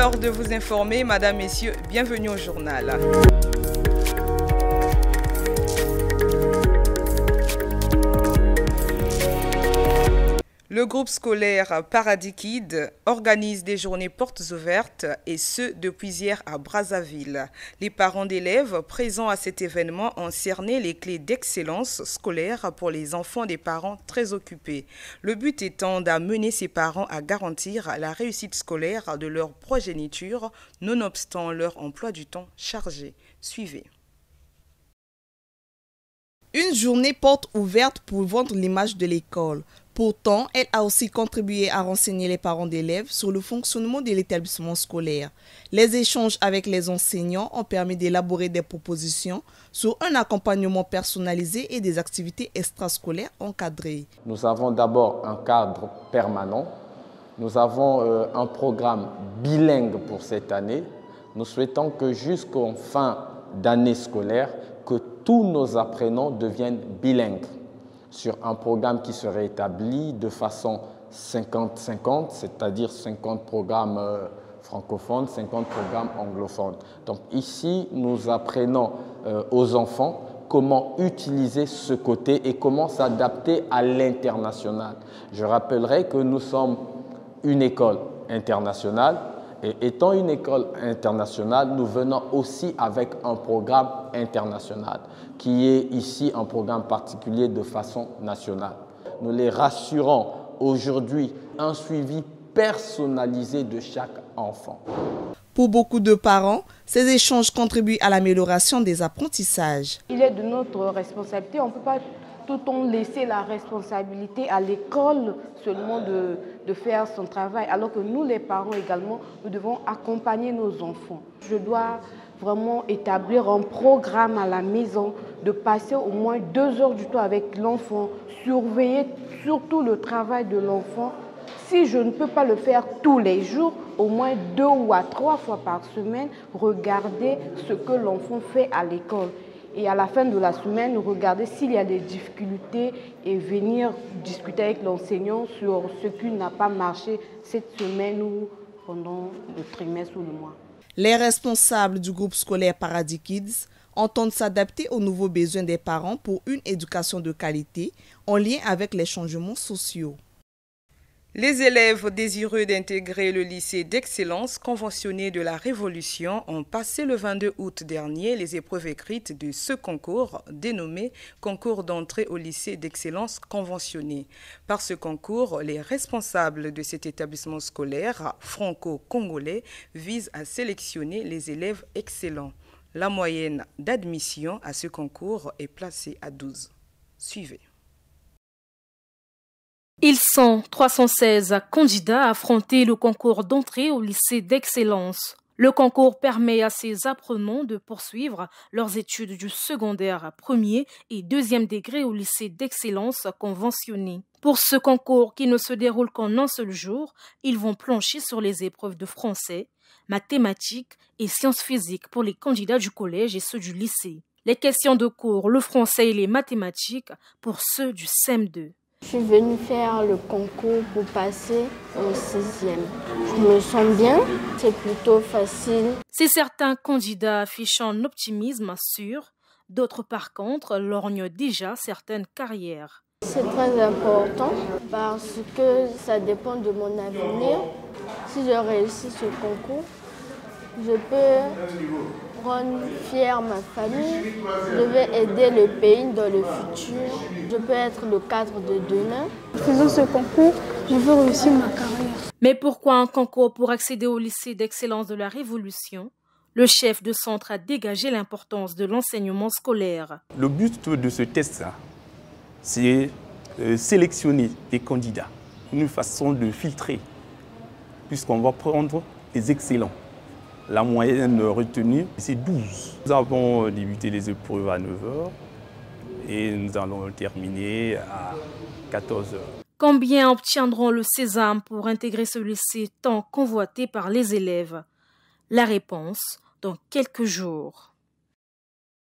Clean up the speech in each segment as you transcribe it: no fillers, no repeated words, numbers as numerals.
l'heure de vous informer, Madame, Messieurs, bienvenue au journal. Le groupe scolaire Paradis Kids organise des journées portes ouvertes et ce depuis hier à Brazzaville. Les parents d'élèves présents à cet événement ont cerné les clés d'excellence scolaire pour les enfants des parents très occupés. Le but étant d'amener ces parents à garantir la réussite scolaire de leur progéniture, nonobstant leur emploi du temps chargé. Suivez. Une journée porte ouverte pour vendre l'image de l'école. Pourtant, elle a aussi contribué à renseigner les parents d'élèves sur le fonctionnement de l'établissement scolaire. Les échanges avec les enseignants ont permis d'élaborer des propositions sur un accompagnement personnalisé et des activités extrascolaires encadrées. Nous avons d'abord un cadre permanent. Nous avons un programme bilingue pour cette année. Nous souhaitons que jusqu'en fin d'année scolaire, que tous nos apprenants deviennent bilingues sur un programme qui serait établi de façon 50-50, c'est-à-dire 50 programmes francophones, 50 programmes anglophones. Donc ici, nous apprenons aux enfants comment utiliser ce côté et comment s'adapter à l'international. Je rappellerai que nous sommes une école internationale et étant une école internationale, nous venons aussi avec un programme international qui est ici un programme particulier de façon nationale. Nous les rassurons aujourd'hui un suivi personnalisé de chaque enfant. Pour beaucoup de parents, ces échanges contribuent à l'amélioration des apprentissages. Il est de notre responsabilité, on ne peut pas tout le temps laisser la responsabilité à l'école seulement de faire son travail, alors que nous les parents également, nous devons accompagner nos enfants. Je dois vraiment établir un programme à la maison, de passer au moins 2 heures du temps avec l'enfant, surveiller surtout le travail de l'enfant. Si je ne peux pas le faire tous les jours, au moins 2 ou 3 fois par semaine, regarder ce que l'enfant fait à l'école. Et à la fin de la semaine, regarder s'il y a des difficultés et venir discuter avec l'enseignant sur ce qui n'a pas marché cette semaine ou pendant le trimestre ou le mois. Les responsables du groupe scolaire Paradis Kids entendent s'adapter aux nouveaux besoins des parents pour une éducation de qualité en lien avec les changements sociaux. Les élèves désireux d'intégrer le lycée d'excellence conventionné de la Révolution ont passé le 22 août dernier les épreuves écrites de ce concours dénommé Concours d'entrée au lycée d'excellence conventionné. Par ce concours, les responsables de cet établissement scolaire franco-congolais visent à sélectionner les élèves excellents. La moyenne d'admission à ce concours est placée à 12. Suivez. Ils sont 316 candidats à affronter le concours d'entrée au lycée d'excellence. Le concours permet à ces apprenants de poursuivre leurs études du secondaire premier et deuxième degré au lycée d'excellence conventionné. Pour ce concours qui ne se déroule qu'en un seul jour, ils vont plancher sur les épreuves de français, mathématiques et sciences physiques pour les candidats du collège et ceux du lycée. Les questions de cours, le français et les mathématiques pour ceux du CM2. Je suis venue faire le concours pour passer au 6e. Je me sens bien, c'est plutôt facile. Si certains candidats affichent un optimisme sûr, d'autres par contre lorgnent déjà certaines carrières. C'est très important parce que ça dépend de mon avenir. Si je réussis ce concours, je peux rendre fière ma famille, je vais aider le pays dans le futur, je peux être le cadre de demain. En faisant ce concours, je veux réussir ma carrière. Mais pourquoi un concours pour accéder au lycée d'excellence de la Révolution? Le chef de centre a dégagé l'importance de l'enseignement scolaire. Le but de ce test, c'est sélectionner des candidats, une façon de filtrer, puisqu'on va prendre les excellents. La moyenne retenue, c'est 12. Nous avons débuté les épreuves à 9h et nous allons terminer à 14h. Combien obtiendront le sésame pour intégrer ce lycée tant convoité par les élèves? La réponse dans quelques jours.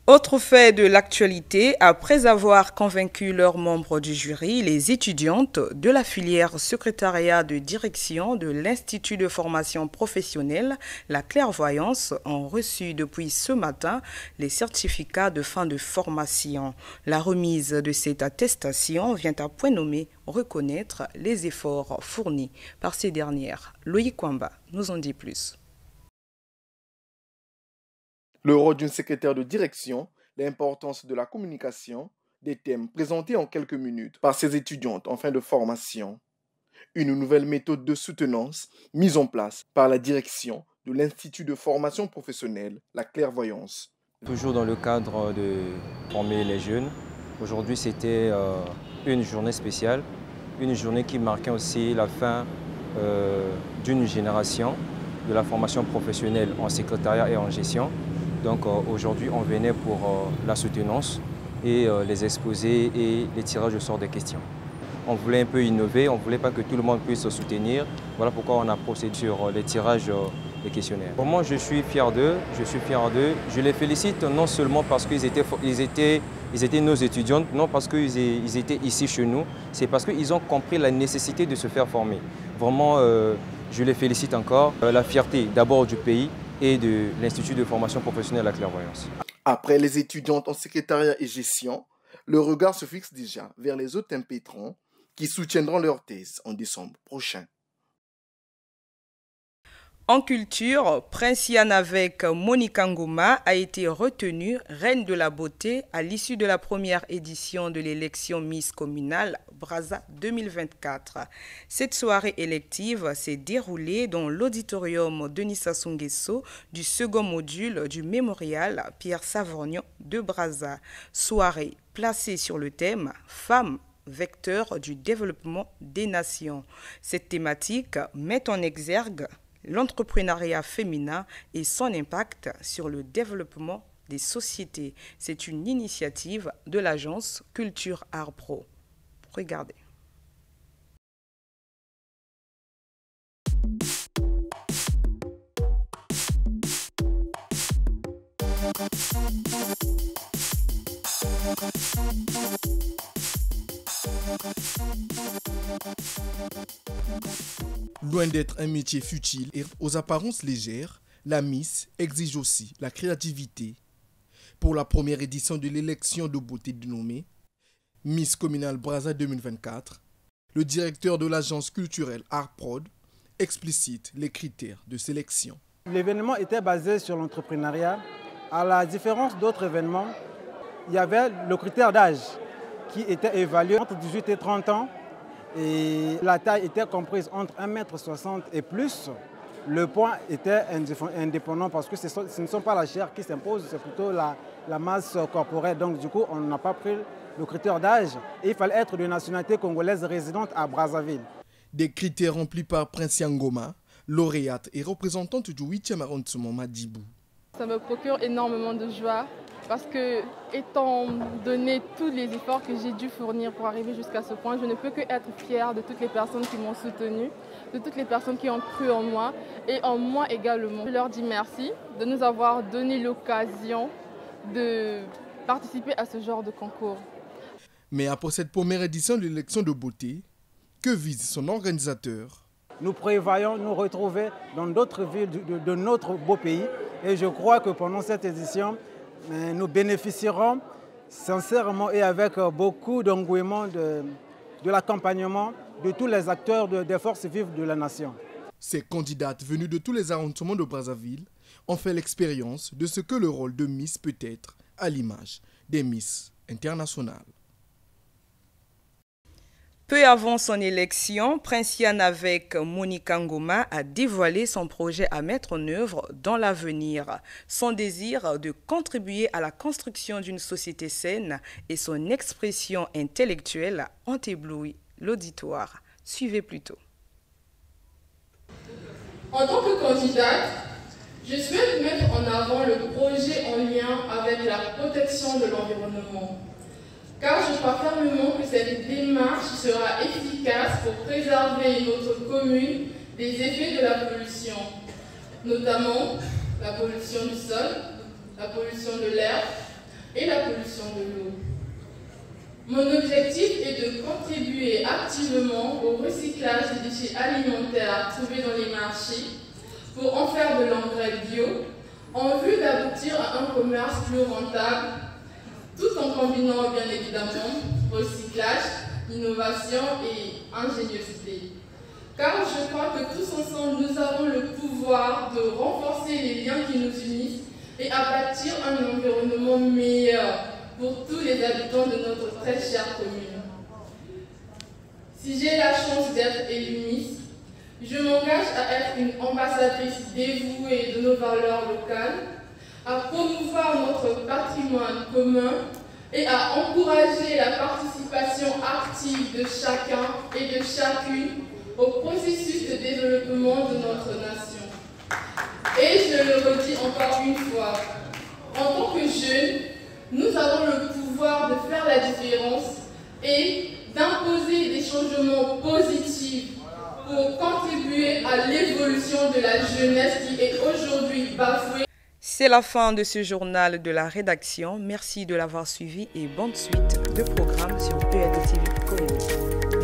Autre fait de l'actualité, après avoir convaincu leurs membres du jury, les étudiantes de la filière secrétariat de direction de l'Institut de formation professionnelle, la clairvoyance, ont reçu depuis ce matin les certificats de fin de formation. La remise de cette attestation vient à point nommé reconnaître les efforts fournis par ces dernières. Loïc Kwamba nous en dit plus. Le rôle d'une secrétaire de direction, l'importance de la communication, des thèmes présentés en quelques minutes par ces étudiantes en fin de formation. Une nouvelle méthode de soutenance mise en place par la direction de l'Institut de formation professionnelle, la clairvoyance. Toujours dans le cadre de former les jeunes, aujourd'hui c'était une journée spéciale, une journée qui marquait aussi la fin d'une génération de la formation professionnelle en secrétariat et en gestion. Donc aujourd'hui, on venait pour la soutenance et les exposés et les tirages au sort des questions. On voulait un peu innover, on ne voulait pas que tout le monde puisse se soutenir. Voilà pourquoi on a procédé sur les tirages des questionnaires. Pour moi, je suis fier d'eux, Je les félicite non seulement parce qu'ils étaient nos étudiantes, non parce qu'ils étaient ici chez nous, c'est parce qu'ils ont compris la nécessité de se faire former. Vraiment, je les félicite encore. La fierté d'abord du pays, et de l'Institut de formation professionnelle à la clairvoyance. Après les étudiantes en secrétariat et gestion, le regard se fixe déjà vers les autres impétrants qui soutiendront leur thèse en décembre prochain. En culture, Prince Yann avec Monica Ngoma a été retenue reine de la beauté à l'issue de la première édition de l'élection Miss communale Brazza 2024. Cette soirée élective s'est déroulée dans l'auditorium Denis Sassou Nguesso du second module du mémorial Pierre Savorgnan de Brazza. Soirée placée sur le thème « Femmes, vecteur du développement des nations ». Cette thématique met en exergue l'entrepreneuriat féminin et son impact sur le développement des sociétés. C'est une initiative de l'agence Culture Art Pro. Regardez. Loin d'être un métier futile et aux apparences légères, la Miss exige aussi la créativité. Pour la première édition de l'élection de beauté dénommée Miss Communale Brazza 2024, le directeur de l'agence culturelle Art Prod explicite les critères de sélection. L'événement était basé sur l'entrepreneuriat. À la différence d'autres événements, il y avait le critère d'âge qui était évalué entre 18 et 30 ans. Et la taille était comprise entre 1,60 m et plus. Le poids était indépendant parce que ce ne sont pas la chair qui s'impose, c'est plutôt la masse corporelle. Donc du coup, on n'a pas pris le critère d'âge. Et il fallait être de nationalité congolaise résidente à Brazzaville. Des critères remplis par Prince Ngoma, lauréate et représentante du 8e arrondissement Madibou. Ça me procure énormément de joie. Parce que, étant donné tous les efforts que j'ai dû fournir pour arriver jusqu'à ce point, je ne peux que être fière de toutes les personnes qui m'ont soutenue, de toutes les personnes qui ont cru en moi et en moi également. Je leur dis merci de nous avoir donné l'occasion de participer à ce genre de concours. Mais après cette première édition de l'élection de beauté, que vise son organisateur? Nous prévoyons nous retrouver dans d'autres villes de notre beau pays et je crois que pendant cette édition, nous bénéficierons sincèrement et avec beaucoup d'engouement de l'accompagnement de tous les acteurs des forces vives de la nation. Ces candidates venues de tous les arrondissements de Brazzaville ont fait l'expérience de ce que le rôle de Miss peut être à l'image des Miss internationales. Peu avant son élection, Prince Yann avec Monica Ngoma a dévoilé son projet à mettre en œuvre dans l'avenir. Son désir de contribuer à la construction d'une société saine et son expression intellectuelle ont ébloui l'auditoire. Suivez plutôt. En tant que candidate, je souhaite mettre en avant le projet en lien avec la protection de l'environnement. Car je crois fermement que cette démarche sera efficace pour préserver notre commune des effets de la pollution, notamment la pollution du sol, la pollution de l'air, et la pollution de l'eau. Mon objectif est de contribuer activement au recyclage des déchets alimentaires trouvés dans les marchés pour en faire de l'engrais bio, en vue d'aboutir à un commerce plus rentable, tout en combinant bien évidemment recyclage, innovation et ingéniosité. Car je crois que tous ensemble, nous avons le pouvoir de renforcer les liens qui nous unissent et à bâtir un environnement meilleur pour tous les habitants de notre très chère commune. Si j'ai la chance d'être élue Miss, je m'engage à être une ambassadrice dévouée de nos valeurs locales, à promouvoir notre patrimoine commun et à encourager la participation active de chacun et de chacune au processus de développement de notre nation. Et je le redis encore une fois, en tant que jeunes, nous avons le pouvoir de faire la différence et d'imposer des changements positifs pour contribuer à l'évolution de la jeunesse qui est aujourd'hui bafouée. C'est la fin de ce journal de la rédaction. Merci de l'avoir suivi et bonne suite de programmes sur ELTV Congo.